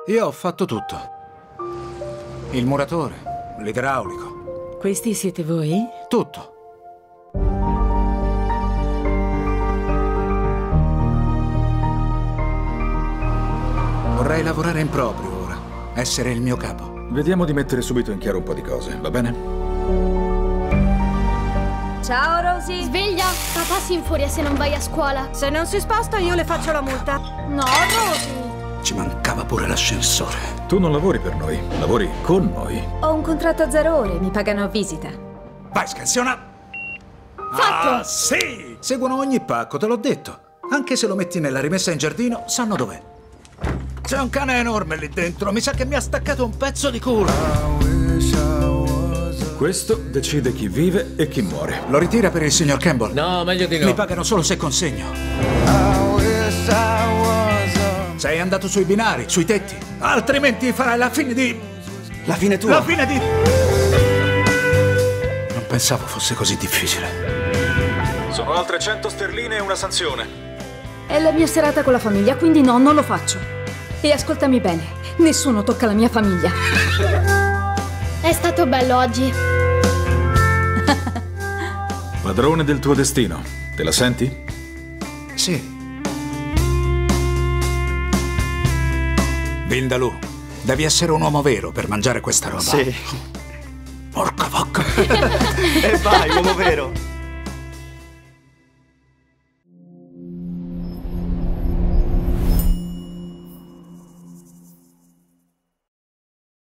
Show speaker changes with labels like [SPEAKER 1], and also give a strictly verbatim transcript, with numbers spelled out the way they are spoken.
[SPEAKER 1] Io ho fatto tutto. Il muratore, l'idraulico.
[SPEAKER 2] Questi siete voi?
[SPEAKER 1] Tutto. Vorrei lavorare in proprio ora, essere il mio capo.
[SPEAKER 3] Vediamo di mettere subito in chiaro un po' di cose, va bene?
[SPEAKER 4] Ciao Rosie.
[SPEAKER 5] Sveglia! Papà si infuria se non vai a scuola.
[SPEAKER 4] Se non si sposta io le faccio la multa.
[SPEAKER 5] No, Rosie!
[SPEAKER 1] Ci mancava pure l'ascensore.
[SPEAKER 3] Tu non lavori per noi, lavori con noi.
[SPEAKER 4] Ho un contratto a zero ore, mi pagano a visita.
[SPEAKER 1] Vai, scansiona!
[SPEAKER 5] Fatto!
[SPEAKER 1] Ah, sì! Seguono ogni pacco, te l'ho detto. Anche se lo metti nella rimessa in giardino, sanno dov'è. C'è un cane enorme lì dentro, mi sa che mi ha staccato un pezzo di culo.
[SPEAKER 3] Questo decide chi vive e chi muore.
[SPEAKER 1] Lo ritira per il signor Campbell?
[SPEAKER 6] No, meglio di no.
[SPEAKER 1] Mi pagano solo se consegno. Sei andato sui binari, sui tetti. Altrimenti farai la fine di...
[SPEAKER 7] La fine tua?
[SPEAKER 1] La fine di... Non pensavo fosse così difficile.
[SPEAKER 3] Sono altre cento sterline e una sanzione.
[SPEAKER 4] È la mia serata con la famiglia, quindi no, non lo faccio. E ascoltami bene, nessuno tocca la mia famiglia.
[SPEAKER 5] È stato bello oggi.
[SPEAKER 3] Padrone del tuo destino, te la senti?
[SPEAKER 1] Sì. Vindaloo, devi essere un uomo vero per mangiare questa roba.
[SPEAKER 7] Sì.
[SPEAKER 1] Porca vacca.
[SPEAKER 7] E vai, uomo vero.